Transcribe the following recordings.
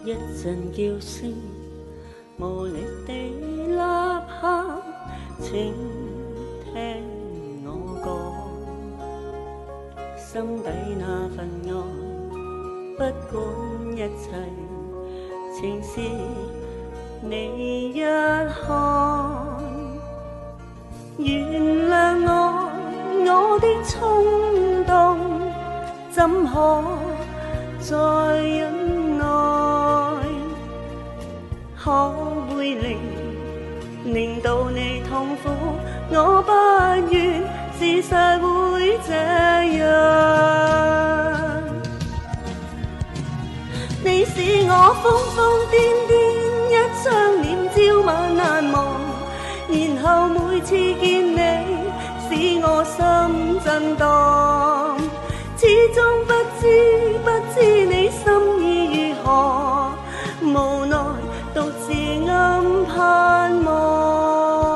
一陣叫聲，無力地吶喊，請聽我講，心底那份愛，不管一切，情是你一看，原諒我的衝動，怎可再忍耐？可會令到你痛苦？我不願，事實會這樣。你使我瘋瘋癲癲，一張臉朝晚難忘，然後每次見你，使我心震盪。始終不知你心意如何，無奈獨自暗盼望。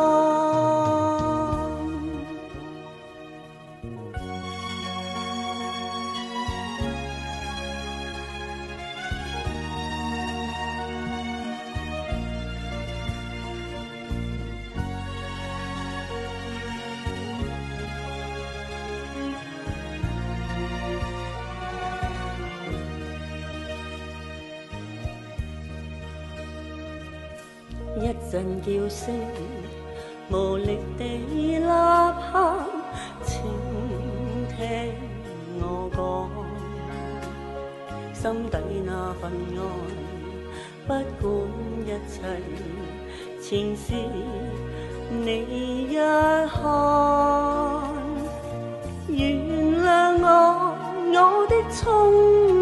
一陣叫聲，無力地吶喊，請聽我講，心底那份愛，不管一切，前事你一看，原諒我的衝